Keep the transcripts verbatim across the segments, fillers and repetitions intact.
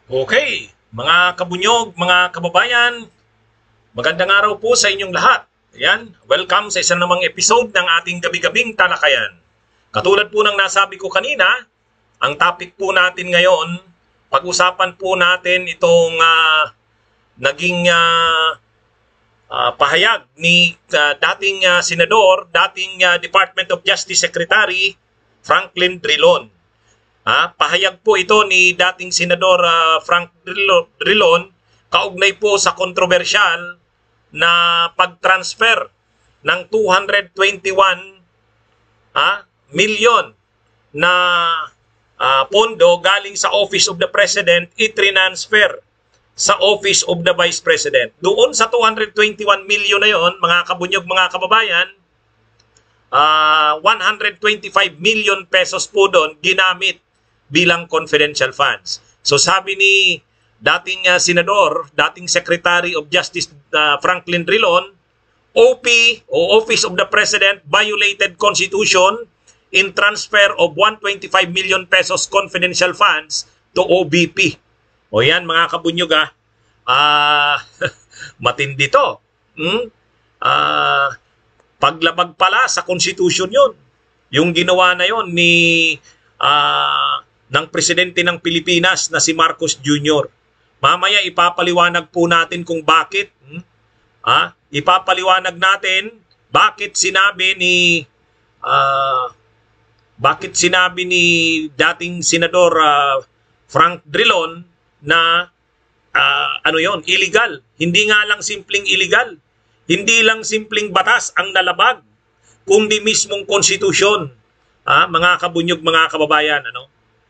Okay, mga kabunyog, mga kababayan, magandang araw po sa inyong lahat. Ayan, welcome sa isang namang episode ng ating gabi-gabing talakayan. Katulad po ng nasabi ko kanina, ang topic po natin ngayon, pag-usapan po natin itong uh, naging uh, uh, pahayag ni uh, dating uh, senador, dating uh, Department of Justice Secretary Franklin Drilon. Ah, pahayag po ito ni dating Senador uh, Frank Drilon kaugnay po sa kontrobersyal na pag-transfer ng two hundred twenty-one ah, milyon na uh, pondo galing sa Office of the President i-transfer sa Office of the Vice President. Doon sa two hundred twenty-one milyon na yon, mga kabunyog, mga kababayan, uh, one hundred twenty-five million pesos po doon ginamit bilang confidential funds. So sabi ni dating uh, senador, dating Secretary of Justice uh, Franklin Drilon, O P o Office of the President violated Constitution in transfer of one hundred twenty-five million pesos confidential funds to O B P. O yan mga kabunyog ah, uh, matindi to. Hmm? Uh, paglabag pala sa Constitution yun. Yung ginawa na yon ni uh, ng presidente ng Pilipinas na si Marcos Junior Mamaya ipapaliwanag po natin kung bakit. Hmm? Ah, ipapaliwanag natin bakit sinabi ni uh, bakit sinabi ni dating senador uh, Frank Drilon na uh, ano yon, illegal. Hindi nga lang simpleng illegal. Hindi lang simpleng batas ang nalabag, kundi mismong konstitusyon. Ah, mga kabunyog, mga kababayan, ano?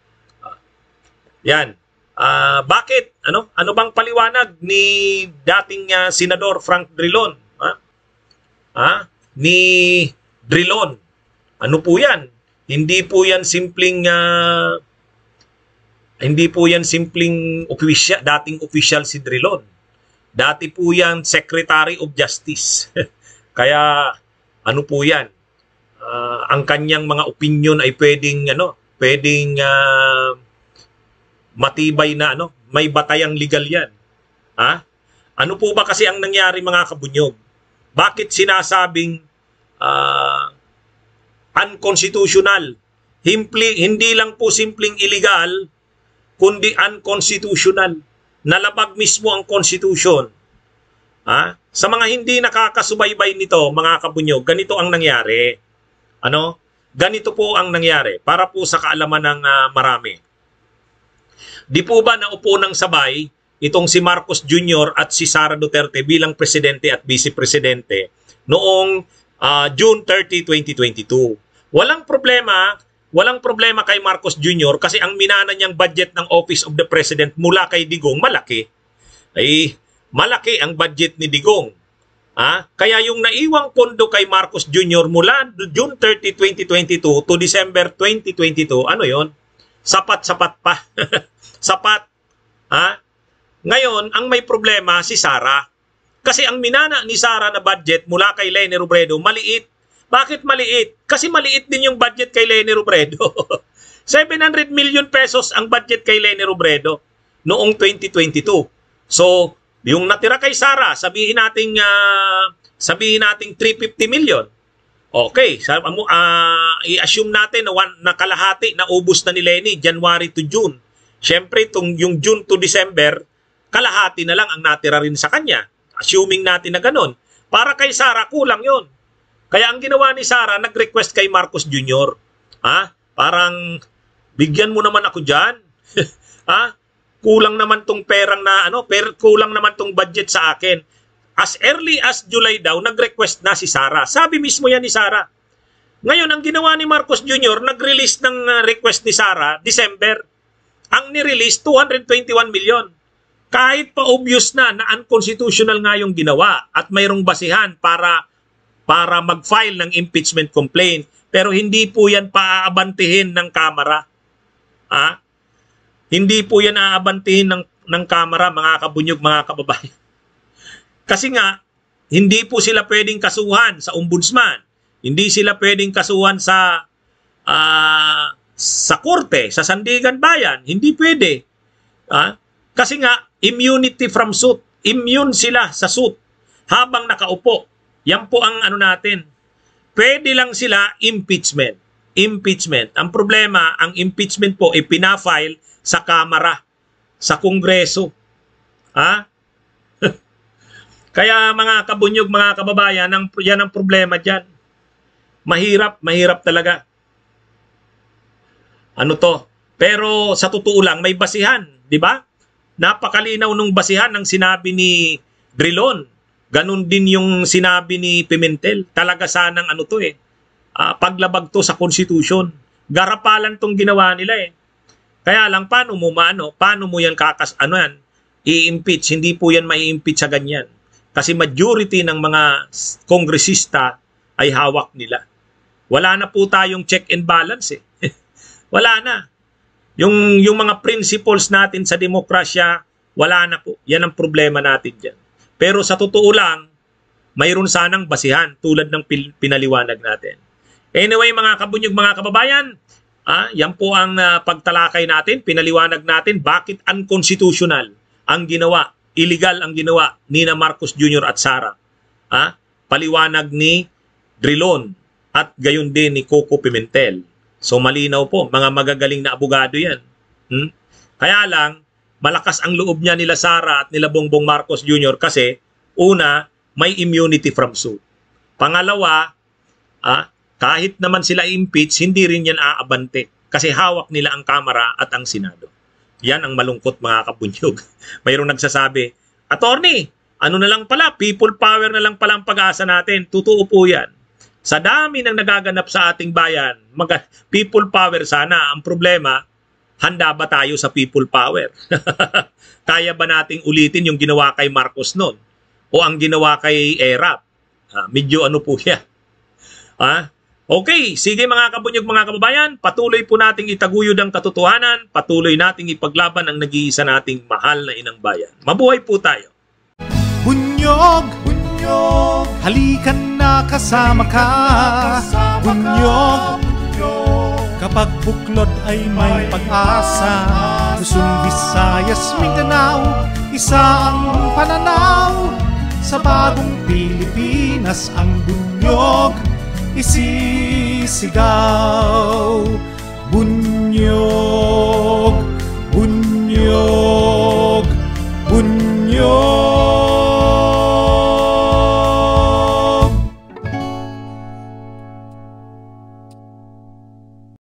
Yan. Uh, bakit? Ano? Ano bang paliwanag ni dating uh, Senador Frank Drilon? Ha? Ha? Ni Drilon. Ano po yan? Hindi po yan simpleng uh, hindi po yan simpleng official, dating official si Drilon. Dati po yan Secretary of Justice. Kaya ano po yan? Uh, ang kanyang mga opinion ay pwedeng ano, pwedeng uh, matibay na ano, may batayang legal yan. Ha? Ano po ba kasi ang nangyari mga kabunyog? Bakit sinasabing uh, unconstitutional? Himpli, hindi lang po simpleng illegal, kundi unconstitutional. Nalabag mismo ang Constitution. Ha? Sa mga hindi nakakasubaybay nito, mga kabunyog, ganito ang nangyari. Ano? Ganito po ang nangyari para po sa kaalaman ng uh, marami. Di po ba naupo ng sabay itong si Marcos Junior at si Sara Duterte bilang presidente at vice-presidente noong uh, June thirtieth, twenty twenty-two? Walang problema, walang problema kay Marcos Junior kasi ang minana niyang budget ng Office of the President mula kay Digong malaki. Ay, malaki ang budget ni Digong. Ah, kaya yung naiwang pondo kay Marcos Junior mula June thirtieth, twenty twenty-two to December twenty twenty-two, ano yon? Sapat-sapat pa. Sapat. Ha? Ngayon, ang may problema si Sara. Kasi ang minana ni Sara na budget mula kay Leni Robredo, maliit. Bakit maliit? Kasi maliit din yung budget kay Leni Robredo. seven hundred million pesos ang budget kay Leni Robredo noong twenty twenty-two. So, yung natira kay Sara, sabihin nating uh, sabihin nating three hundred fifty million. Okay, sa uh, i-assume natin na, one, na kalahati na ubos na ni Leni January to June. Siyempre, itong yung June to December, kalahati na lang ang natira rin sa kanya. Assuming natin na ganun. Para kay Sara, kulang yon. Kaya ang ginawa ni Sara, nag-request kay Marcos Junior Ha? Parang, bigyan mo naman ako dyan. Ha? Kulang naman tong perang na, ano, per, kulang naman tong budget sa akin. As early as July daw, nag-request na si Sara. Sabi mismo yan ni Sara. Ngayon, ang ginawa ni Marcos Junior, nag-release ng uh, request ni Sara, December. Ang nirelease, two hundred twenty-one million. Kahit pa obvious na na unconstitutional nga yung ginawa at mayroong basihan para para mag-file ng impeachment complaint. Pero hindi po yan paaabantihin ng Kamara. Ah? Hindi po yan aabantihin ng, ng Kamara, mga kabunyog, mga kababayan. Kasi nga, hindi po sila pwedeng kasuhan sa ombudsman. Hindi sila pwedeng kasuhan sa uh, sa korte, sa Sandigan Bayan. Hindi pwede. Ah? Kasi nga, immunity from suit. Immune sila sa suit habang nakaupo. Yan po ang ano natin. Pwede lang sila impeachment. Impeachment. Ang problema, ang impeachment po ay pinafile sa Kamara, sa Kongreso. Ha? Kaya mga kabunyog, mga kababayan, ang, yan ang problema dyan. Mahirap, mahirap talaga. Ano to? Pero sa totoo lang, may basihan. Di ba? Napakalinaw nung basihan ng sinabi ni Drilon. Ganun din yung sinabi ni Pimentel. Talaga sanang ano to eh. Uh, paglabag to sa Constitution. Garapalan tong ginawa nila eh. Kaya lang, paano mo maano? Paano mo yan kakas, ano yan? I-impeach. Hindi po yan mai-impeach sa ganyan. Kasi majority ng mga kongresista ay hawak nila. Wala na po tayong check and balance eh. Wala na. Yung, yung mga principles natin sa demokrasya, wala na po. Yan ang problema natin dyan. Pero sa totoo lang, mayroon sanang basihan tulad ng pinaliwanag natin. Anyway, mga kabunyog, mga kababayan, ah, yan po ang uh, pagtalakay natin, pinaliwanag natin bakit unconstitutional ang ginawa, illegal ang ginawa ni na Marcos Junior at Sara. Ah, paliwanag ni Drilon at gayon din ni Coco Pimentel. So malinaw po, mga magagaling na abogado yan. Hmm? Kaya lang, malakas ang loob niya nila Sara at nila Bongbong Marcos Junior kasi una, may immunity from suit. Pangalawa, ah, kahit naman sila impeach, hindi rin yan aabante kasi hawak nila ang Kamara at ang Senado. Yan ang malungkot mga kabunyog. Mayroong nagsasabi, Attorney, ano na lang pala, people power na lang pala ang pag-asa natin. Totoo po yan. Sa dami ng nagaganap sa ating bayan, mag- people power sana. Ang problema, handa ba tayo sa people power? Kaya ba nating ulitin yung ginawa kay Marcos noon? O ang ginawa kay Erap? Ah, medyo ano po yan. Ah, okay, sige mga kabunyog, mga kababayan, patuloy po nating itaguyod ang katotohanan, patuloy nating ipaglaban ang nag-iisa nating mahal na inang bayan. Mabuhay po tayo. Bunyog, bunyog, halikan na kasama ka. Bunyog, kapag buklod ay may pag-asa. Luzon, Visayas, Mindanao, isa ang pananaw. Sa bagong Pilipinas ang bunyog isisigaw.